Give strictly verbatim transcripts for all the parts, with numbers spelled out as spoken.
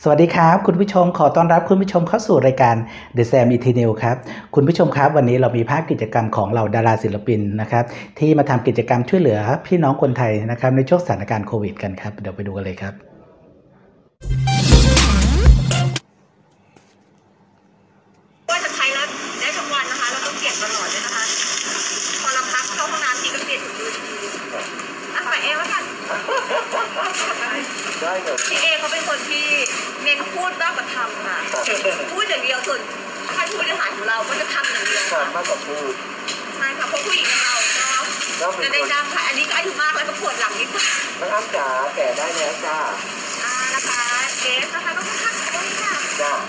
สวัสดีครับคุณผู้ชมขอต้อนรับคุณผู้ชมเข้าสู่รายการ The Sam อี ที นิวส์ ครับคุณผู้ชมครับวันนี้เรามีภาคกิจกรรมของเหล่าดาราศิลปินนะครับที่มาทำกิจกรรมช่วยเหลือพี่น้องคนไทยนะครับในช่วงสถานการณ์โควิดกันครับเดี๋ยวไปดูกันเลยครับว่าจะใช้แล้วได้ทั้งวันนะคะเราต้องเปลี่ยนตลอดเลยนะคะพอเราพักเข้าห้องน้ำทีก็เปลี่ยนถุงมือทีอ่ะไปเอแล้วกันได้เลยพี่เอเขาเป็นคนที่เน้นพูดมากกว่าทำค่ะพูดอย่างเดียวส่วนท่านผู้บริหารของเราก็จะทำอย่างเดียวค่ะมากกว่าพูดใช่ค่ะเพราะผู้หญิงของเราก็จะได้นั่งค่ะอันนี้ก็อายุมากแล้วก็ปวดหลังนิดหน่อยน้องอ้ำจ๋าแก่ได้แล้วจ้าอ่านะคะเอสนะคะต้องพักด้วยค่ะจ้า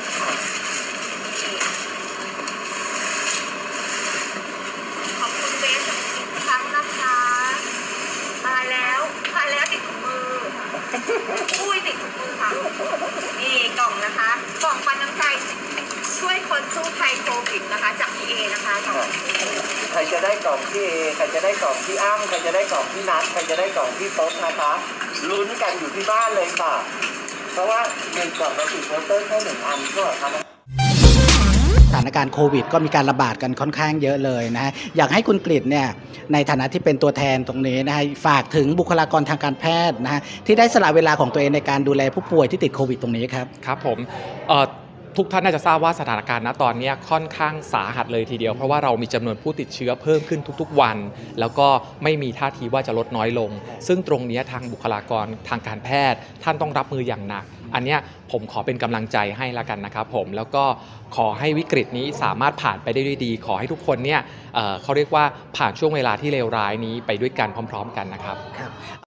ขอบคุณเบสอีกครั้งนะคะตายแล้วตายแล้วติดถุงมืออุ้ยติดถุงมือค่ะนี่กล่องนะคะกล่องปันน้ำใจช่วยคนสู้ภัยโควิดนะคะจากพี่เอนะคะใครจะได้กล่องพี่เอใครจะได้กล่องพี่อ้ำใครจะได้กล่องพี่นัทใครจะได้กล่องพี่ต๊อกนะคะลุ้นกันอยู่ที่บ้านเลยค่ะเพราะว่าหนึ่งกล่องเราติดโปสเตอร์แค่หนึ่งอันก็ทำสถานการณ์โควิดก็มีการระบาดกันค่อนข้างเยอะเลยนะฮะอยากให้คุณกฤษเนี่ยในฐานะที่เป็นตัวแทนตรงนี้นะฮะฝากถึงบุคลากรทางการแพทย์นะฮะที่ได้สละเวลาของตัวเองในการดูแลผู้ป่วยที่ติดโควิดตรงนี้ครับครับผมเอ่อทุกท่านน่าจะทราบว่าสถานการณ์ณตอนนี้ค่อนข้างสาหัสเลยทีเดียวเพราะว่าเรามีจำนวนผู้ติดเชื้อเพิ่มขึ้นทุกๆวันแล้วก็ไม่มีท่าทีว่าจะลดน้อยลงซึ่งตรงนี้ทางบุคลากรทางการแพทย์ท่านต้องรับมืออย่างหนักอันนี้ผมขอเป็นกำลังใจให้ละกันนะครับผมแล้วก็ขอให้วิกฤตนี้สามารถผ่านไปได้ด้วยดีขอให้ทุกคนเนี่ย เอ่อ เขาเรียกว่าผ่านช่วงเวลาที่เลวร้ายนี้ไปด้วยกันพร้อมๆกันนะครับครับ